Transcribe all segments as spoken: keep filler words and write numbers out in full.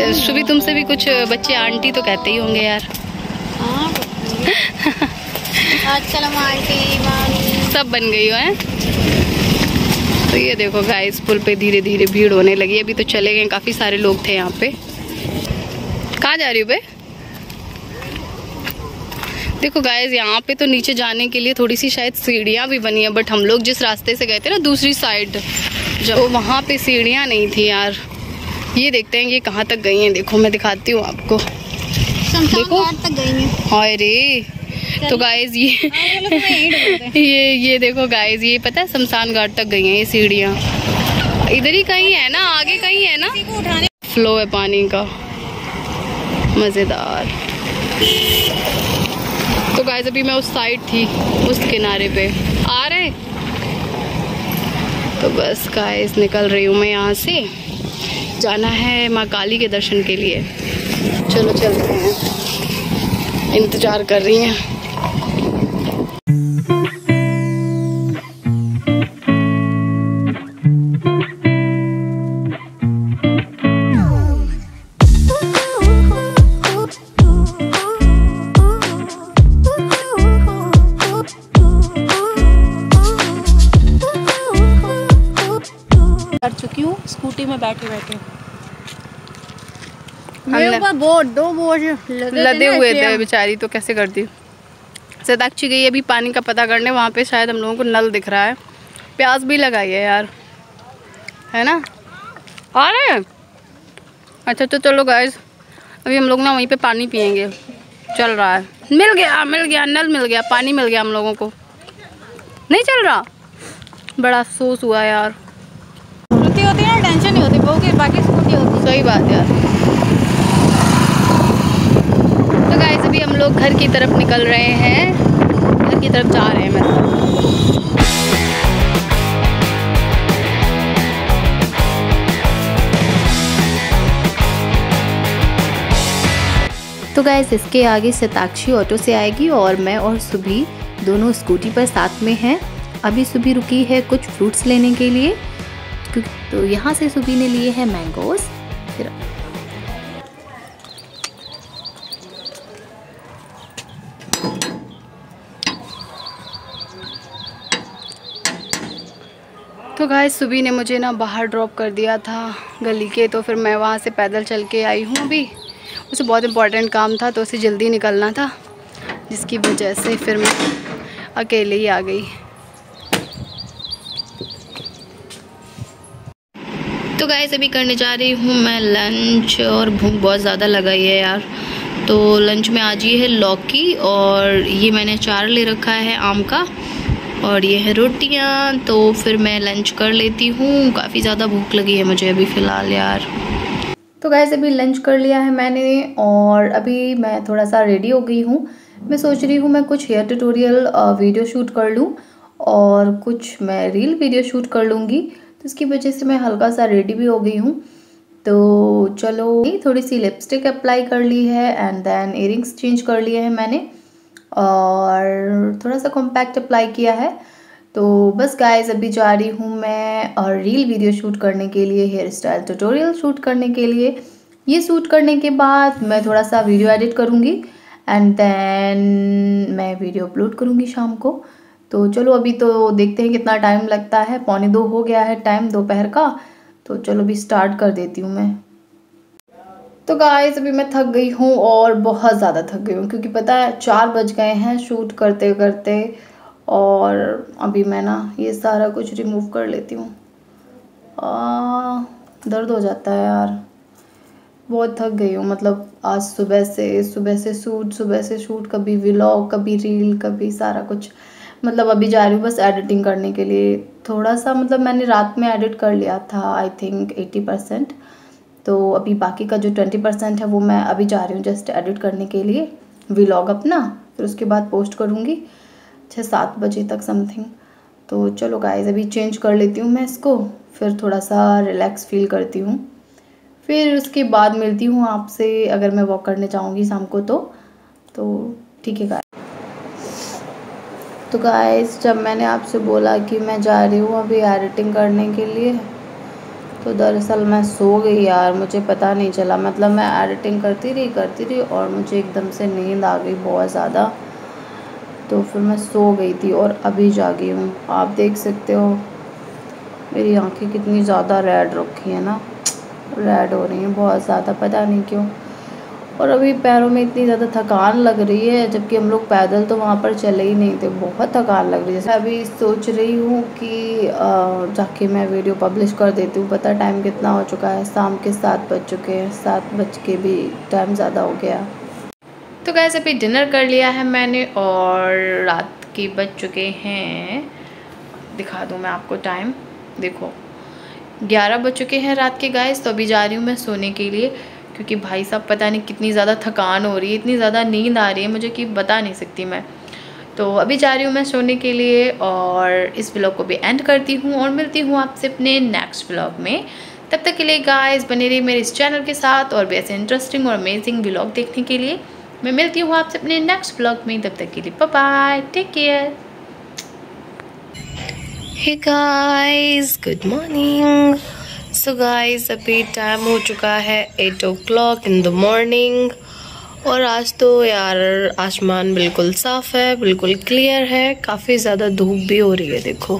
सुबह तुमसे भी कुछ बच्चे आंटी तो कहते ही होंगे यार। हाँ आजकल हम आंटी मामी सब बन गई हो हैं। तो ये देखो गाइस, पुल पे धीरे धीरे भीड़ होने लगी। अभी तो चले गए, काफी सारे लोग थे यहाँ पे। कहाँ जा रही हो बे? देखो गाइस, यहाँ पे तो नीचे जाने के लिए थोड़ी सी शायद सीढ़ियाँ भी बनी है, बट हम लोग जिस रास्ते से गए थे ना दूसरी साइड, जब वहाँ पे सीढ़ियाँ नहीं थी यार। ये देखते हैं ये कहाँ तक गई हैं। देखो मैं दिखाती हूँ आपको। देखो तक गई हैं। हाय रे। तो गाइस ये ये ये देखो गाइस, ये पता है शमशान घाट तक गई हैं ये सीढ़ियाँ। इधर ही कहीं है ना, आगे कहीं है ना। फ्लो है पानी का, मजेदार। तो गाइस अभी मैं उस साइड थी, उस किनारे पे आ रहे। तो बस गाइस निकल रही हूँ मैं यहाँ से। जाना है माँ काली के दर्शन के लिए। चलो चलते हैं, इंतजार कर रही हैं। कर चुकी हूँ स्कूटी में बैठे बैठे। मेरे ऊपर बोझ दो बोझ लदे हुए थे बेचारी, तो कैसे करती। सताक्षी गई अभी पानी का पता करने, वहाँ पे शायद हम लोगों को नल दिख रहा है। प्यास भी लगाई है यार, है ना। आ रहे हैं। अच्छा तो चलो गाइस, अभी हम लोग ना वहीं पे पानी पियेंगे। चल रहा है, मिल गया मिल गया नल मिल गया, पानी मिल गया हम लोगों को। नहीं चल रहा, बड़ा अफसोस हुआ यार। होती है ना, टेंशन नहीं होती, बाकी बाकी स्कूटी होती। सही बात यार। तो गाइस अभी हम लोग घर की तरफ निकल रहे हैं, घर की तरफ जा रहे हैं मतलब। तो गाइस इसके आगे सताक्षी ऑटो से आएगी और मैं और सुभी दोनों स्कूटी पर साथ में हैं। अभी सुभी रुकी है कुछ फ्रूट्स लेने के लिए, तो यहाँ से सुभी ने लिए हैं मैंगोज। फिर तो गाइस सुभी ने मुझे ना बाहर ड्रॉप कर दिया था गली के, तो फिर मैं वहाँ से पैदल चल के आई हूँ। अभी उसे बहुत इम्पोर्टेंट काम था तो उसे जल्दी निकलना था, जिसकी वजह से फिर मैं अकेले ही आ गई। तो गाइस अभी करने जा रही हूँ मैं लंच, और भूख बहुत ज़्यादा लगाई है यार। तो लंच में आज ये है लौकी, और ये मैंने अचार ले रखा है आम का, और ये है रोटियाँ। तो फिर मैं लंच कर लेती हूँ, काफ़ी ज़्यादा भूख लगी है मुझे अभी फ़िलहाल यार। तो गाइस अभी लंच कर लिया है मैंने, और अभी मैं थोड़ा सा रेडी हो गई हूँ। मैं सोच रही हूँ मैं कुछ हेयर ट्यूटोरियल वीडियो शूट कर लूँ, और कुछ मैं रील वीडियो शूट कर लूँगी। तो इसकी वजह से मैं हल्का सा रेडी भी हो गई हूँ। तो चलो, थोड़ी सी लिपस्टिक अप्लाई कर ली है, एंड देन इयरिंग्स चेंज कर लिए हैं मैंने, और थोड़ा सा कॉम्पैक्ट अप्लाई किया है। तो बस गाइस अभी जा रही हूँ मैं और रील वीडियो शूट करने के लिए, हेयर स्टाइल ट्यूटोरियल शूट करने के लिए। ये शूट करने के बाद मैं थोड़ा सा वीडियो एडिट करूँगी, एंड देन मैं वीडियो अपलोड करूँगी शाम को। तो चलो अभी तो देखते हैं कितना टाइम लगता है। पौने दो हो गया है टाइम दोपहर का। तो चलो अभी स्टार्ट कर देती हूँ मैं। तो गाइस अभी मैं थक गई हूँ, और बहुत ज़्यादा थक गई हूँ, क्योंकि पता है चार बज गए हैं शूट करते करते। और अभी मैं ना ये सारा कुछ रिमूव कर लेती हूँ। दर्द हो जाता है यार, बहुत थक गई हूँ। मतलब आज सुबह से सुबह से शूट सुबह से शूट कभी व्लॉग, कभी रील, कभी सारा कुछ। मतलब अभी जा रही हूँ बस एडिटिंग करने के लिए थोड़ा सा। मतलब मैंने रात में एडिट कर लिया था आई थिंक एटी परसेंट। तो अभी बाकी का जो ट्वेंटी परसेंट है वो मैं अभी जा रही हूँ जस्ट एडिट करने के लिए व्लॉग अपना। फिर उसके बाद पोस्ट करूँगी छः सात बजे तक समथिंग। तो चलो गाइस अभी चेंज कर लेती हूँ मैं इसको, फिर थोड़ा सा रिलैक्स फील करती हूँ। फिर उसके बाद मिलती हूँ आपसे अगर मैं वॉक करने जाऊँगी शाम को। तो तो ठीक है गाइस। तो गाइस जब मैंने आपसे बोला कि मैं जा रही हूँ अभी एडिटिंग करने के लिए, तो दरअसल मैं सो गई यार, मुझे पता नहीं चला। मतलब मैं एडिटिंग करती रही करती रही और मुझे एकदम से नींद आ गई बहुत ज़्यादा, तो फिर मैं सो गई थी और अभी जागी हूँ। आप देख सकते हो मेरी आंखें कितनी ज़्यादा रेड रखी है ना, रेड हो रही हैं बहुत ज़्यादा, पता नहीं क्यों। और अभी पैरों में इतनी ज़्यादा थकान लग रही है, जबकि हम लोग पैदल तो वहाँ पर चले ही नहीं थे, बहुत थकान लग रही है। अभी सोच रही हूँ कि जाके मैं वीडियो पब्लिश कर देती हूँ। पता टाइम कितना हो चुका है, शाम के सात बज चुके हैं, सात बज के भी टाइम ज़्यादा हो गया। तो गैस अभी डिनर कर लिया है मैंने और रात के बज चुके हैं, दिखा दूँ मैं आपको टाइम, देखो ग्यारह बज चुके हैं रात के गाइस। तो अभी जा रही हूँ मैं सोने के लिए, क्योंकि भाई साहब पता नहीं कितनी ज़्यादा थकान हो रही है, इतनी ज़्यादा नींद आ रही है मुझे कि बता नहीं सकती मैं। तो अभी जा रही हूँ मैं सोने के लिए और इस व्लॉग को भी एंड करती हूँ और मिलती हूँ आपसे अपने नेक्स्ट व्लॉग में। तब तक के लिए गाइस बने रहिए मेरे इस चैनल के साथ और भी ऐसे इंटरेस्टिंग और अमेजिंग व्लॉग देखने के लिए। मैं मिलती हूँ आपसे अपने नेक्स्ट व्लॉग में, तब तक के लिए bye bye, take care. Hey guys, good morning. So guys अभी टाइम हो चुका है eight o'clock in the morning और आज तो यार आसमान बिल्कुल साफ है, बिल्कुल क्लियर है, काफ़ी ज़्यादा धूप भी हो रही है देखो।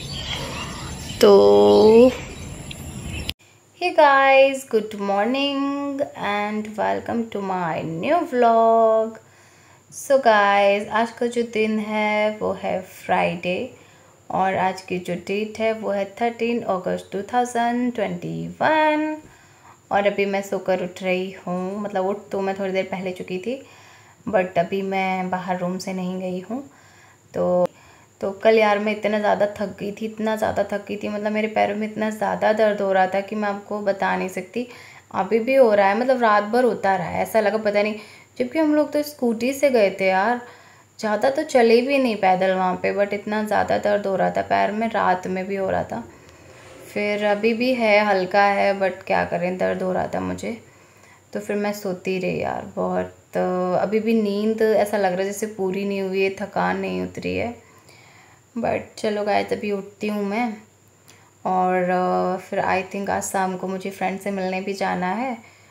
तो hey guys, good morning and welcome to my new vlog. So guys आज का जो दिन है वो है फ्राइडे और आज की जो डेट है वो है थर्टीन अगस्त टू थाउजेंड ट्वेंटी वन और अभी मैं सोकर उठ रही हूँ। मतलब उठ तो मैं थोड़ी देर पहले चुकी थी, बट अभी मैं बाहर रूम से नहीं गई हूँ। तो तो कल यार मैं इतना ज़्यादा थक गई थी, इतना ज़्यादा थक गई थी, मतलब मेरे पैरों में इतना ज़्यादा दर्द हो रहा था कि मैं आपको बता नहीं सकती। अभी भी हो रहा है, मतलब रात भर होता रहा है, ऐसा लगा पता नहीं। जबकि हम लोग तो स्कूटी से गए थे यार, ज़्यादा तो चले भी नहीं पैदल वहाँ पे, बट इतना ज़्यादा दर्द हो रहा था पैर में, रात में भी हो रहा था, फिर अभी भी है, हल्का है, बट क्या करें दर्द हो रहा था मुझे। तो फिर मैं सोती रही यार बहुत। तो अभी भी नींद ऐसा लग रहा है जैसे पूरी नहीं हुई है, थकान नहीं उतरी है, बट चलो गाइस अभी उठती हूँ मैं और फिर आई थिंक आज शाम को मुझे फ्रेंड से मिलने भी जाना है।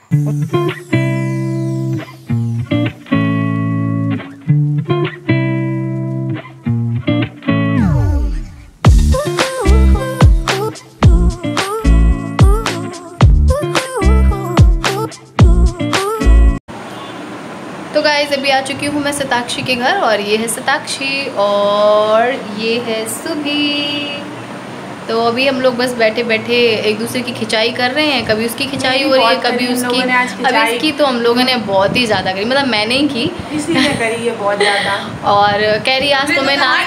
तो गाइस अभी आ चुकी हूँ मैं शताक्षी के घर और ये है शताक्षी और ये है सुभी। तो अभी हम लोग बस बैठे बैठे एक दूसरे की खिंचाई कर रहे हैं, कभी उसकी खिंचाई हो रही है कभी उसकी। अभी इसकी तो हम लोगों ने बहुत ही ज़्यादा करी, मतलब मैंने ही की, इसलिए करी है बहुत ज़्यादा। और कह रही आज तो मैं ना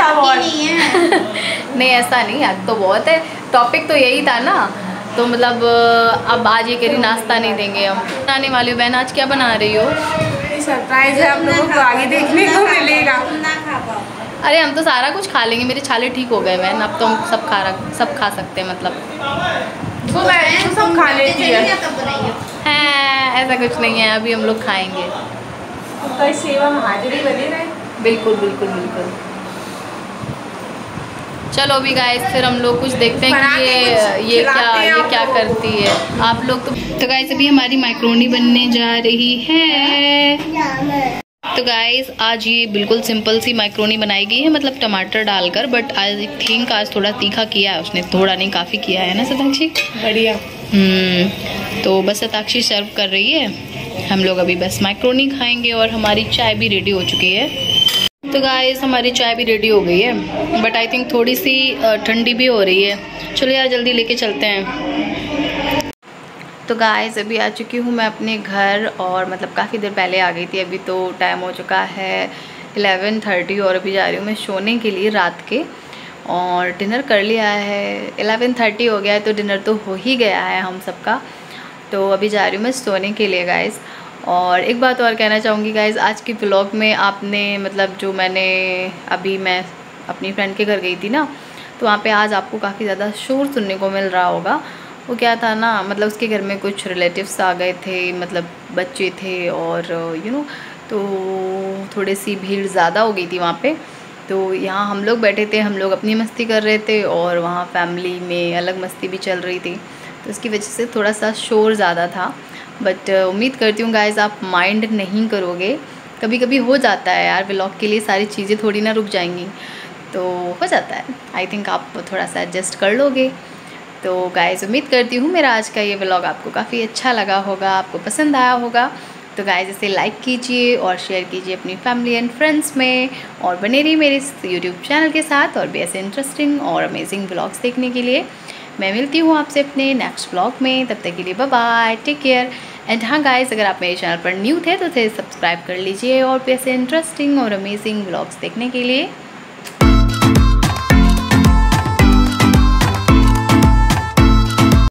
नहीं ऐसा नहीं, आज तो बहुत है, टॉपिक तो यही था ना। तो मतलब अब आज ये कह रही नाश्ता नहीं देंगे हम। बनाने वाली हो बहन, आज क्या बना रही हो? सरप्राइज है, आप लोगों को आगे देखने को मिलेगा। अरे हम तो सारा कुछ खा लेंगे, मेरे छाले ठीक हो गए बहन, अब तो हम सब खा रख सब खा सकते हैं, मतलब वो मैं सब खा लेती है। हैं ऐसा कुछ नहीं है, अभी हम लोग खाएंगे। तो सेवा में हाजिरी बनी रहे। बिल्कुल बिल्कुल बिल्कुल। चलो अभी गाइस फिर हम लोग कुछ देखते हैं कि ये ये क्या ये क्या करती है आप लोग। तो तो गाइस अभी हमारी मैक्रोनी बनने जा रही है। तो गाइस आज ये बिल्कुल सिंपल सी मैक्रोनी बनाई गई है, मतलब टमाटर डालकर, बट आई थिंक आज थोड़ा तीखा किया है उसने, थोड़ा नहीं काफ़ी किया है ना शताक्षी? बढ़िया। हम्म तो बस शताक्षी सर्व कर रही है, हम लोग अभी बस मैक्रोनी खाएंगे और हमारी चाय भी रेडी हो चुकी है। तो गाइस हमारी चाय भी रेडी हो गई है, बट आई थिंक थोड़ी सी ठंडी भी हो रही है। चलो यार जल्दी लेके चलते हैं। तो गाइस अभी आ चुकी हूँ मैं अपने घर और मतलब काफ़ी देर पहले आ गई थी। अभी तो टाइम हो चुका है इलेवन थर्टी और अभी जा रही हूँ मैं सोने के लिए रात के, और डिनर कर लिया है। इलेवन थर्टी हो गया है तो डिनर तो हो ही गया है हम सबका। तो अभी जा रही हूँ मैं सोने के लिए गाइस। और एक बात और कहना चाहूँगी गाइस, आज की व्लॉग में आपने मतलब जो मैंने अभी मैं अपनी फ्रेंड के घर गई थी ना, तो वहाँ पे आज आपको काफ़ी ज़्यादा शोर सुनने को मिल रहा होगा। वो क्या था ना, मतलब उसके घर में कुछ रिलेटिव्स आ गए थे, मतलब बच्चे थे और यू नो तो थोड़ी सी भीड़ ज़्यादा हो गई थी वहाँ पे। तो यहाँ हम लोग बैठे थे, हम लोग अपनी मस्ती कर रहे थे और वहाँ फैमिली में अलग मस्ती भी चल रही थी। तो उसकी वजह से थोड़ा सा शोर ज़्यादा था। बट उम्मीद करती हूँ गाइज़ आप माइंड नहीं करोगे। कभी कभी हो जाता है यार, व्लॉग के लिए सारी चीज़ें थोड़ी ना रुक जाएंगी, तो हो जाता है। आई थिंक आप थोड़ा सा एडजस्ट कर लोगे। तो गाइज़ उम्मीद करती हूँ मेरा आज का ये व्लॉग आपको काफ़ी अच्छा लगा होगा, आपको पसंद आया होगा। तो गाइज़ इसे लाइक कीजिए और शेयर कीजिए अपनी फैमिली एंड फ्रेंड्स में, और बने रहिए मेरे इस यूट्यूब चैनल के साथ और भी ऐसे इंटरेस्टिंग और अमेजिंग व्लॉग्स देखने के लिए। मैं मिलती हूँ आपसे अपने नेक्स्ट व्लॉग में, तब तक के लिए bye bye, take care. And हाँ गाइज़, अगर आप मेरे चैनल पर न्यू थे तो इसे सब्सक्राइब कर लीजिए और भी ऐसे इंटरेस्टिंग और अमेजिंग व्लॉग्स देखने के लिए।